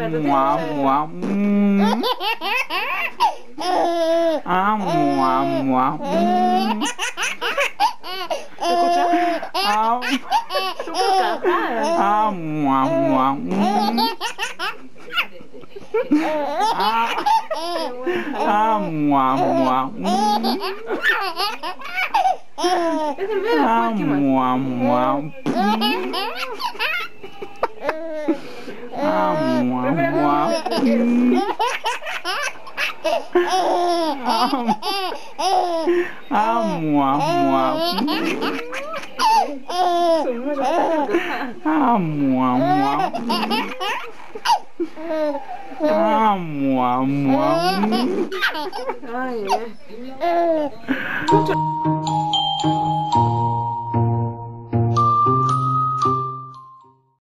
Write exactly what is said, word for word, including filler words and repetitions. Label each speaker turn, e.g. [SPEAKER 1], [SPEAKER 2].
[SPEAKER 1] mua, mua, mm. Ah, mua, mua, mm.
[SPEAKER 2] ¿Escuchas?
[SPEAKER 1] Ah,
[SPEAKER 2] Súper cagada.
[SPEAKER 1] ah, mua, mua, mm. Ah, ah, mua, mua, mm.
[SPEAKER 2] Es el medio
[SPEAKER 1] Ah,
[SPEAKER 2] después, ¿qué más?
[SPEAKER 1] mua, mua, mm. Ah, mua, mua, mm. Ah, mua, mua, mm. Ah, mua, mua, mm. Ah, mua, mua, mm.
[SPEAKER 2] Ay, eh.